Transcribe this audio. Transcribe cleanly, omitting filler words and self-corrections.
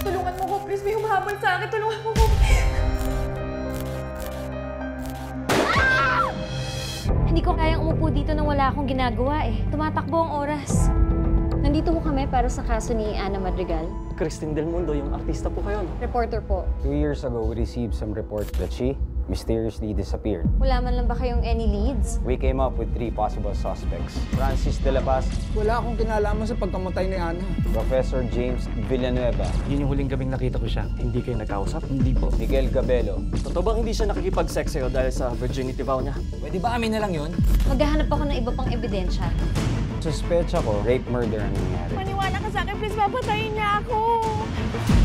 Tulungan mo ko, please. May humahabol sa akin. Tulungan mo ko. Hindi ko kayang umupo dito nang wala akong ginagawa eh. Tumatakbo ang oras. Nandito po kami para sa kaso ni Ana Madrigal. Christine del Mundo, yung artista po kayo, no? Reporter po. 2 years ago, we received some reports that she mysteriously disappeared. Wala man lang ba kayong any leads? We came up with 3 possible suspects. Francis de la Paz, Wala akong kinalaman sa pagkamatay ni Ana. Professor James Villanueva, Yun yung huling gabing nakita ko siya. Hindi kayo nagkausap? Hindi po. Miguel Gabello, Totoo bang hindi siya nakikipag-sex sa'yo dahil sa virginity vow niya? Pwede ba amin na lang yun? Maghahanap ako ng iba pang ebidensya. suspecha ko rape murder ang nangyari. Maniwala ka sa akin, please. Papatayin niya ako.